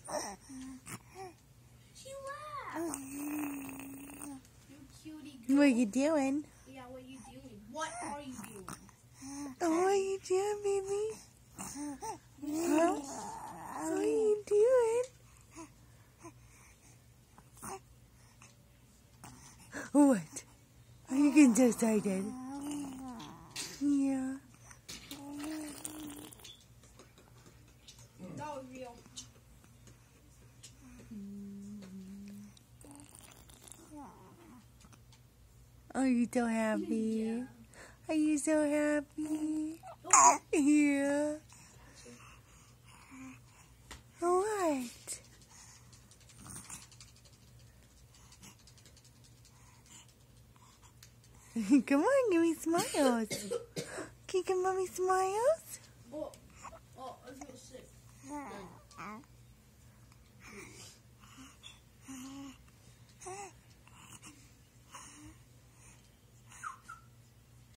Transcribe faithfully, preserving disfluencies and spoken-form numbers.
She laughed. You cutie girl. What are you doing? Yeah, what are you doing? What are you doing? Oh, what are you doing, baby? Huh? What are you doing? What? Are you getting so excited? Yeah. That was real. Are you so happy? Yeah. Are you so happy? Oh. Yeah. What? Come on, give me smiles. Can you give mommy smiles? Oh.